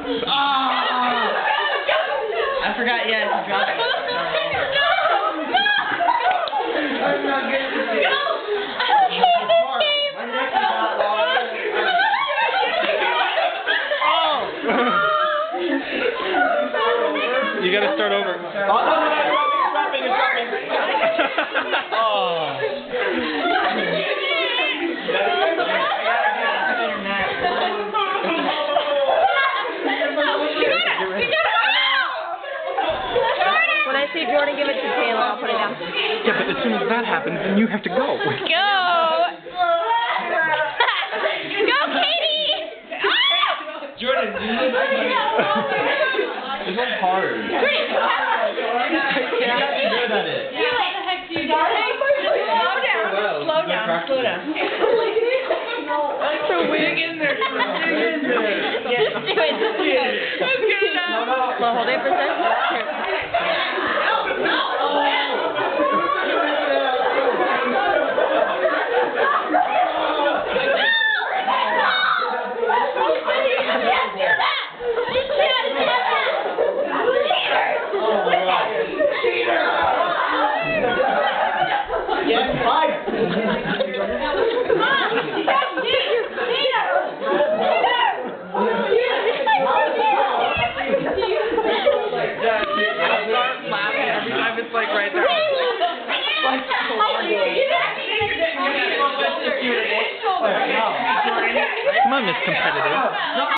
I forgot, yeah, to drop it. I'm not good at this. My neck is not long. You gotta start over. Oh, no, it's dropping. Oh. When I see Jordan give it to Taylor, I'll put it down. Yeah, but as soon as that happens, then you have to go. Go! Go, Katie! Jordan, you need to this one's hard. You're not good at it. What the heck do you do? Slow down. So dig in there. Just do it. That's good enough. Well, hold it for a second. Here. It's like right there. Come on, Miss Competitive.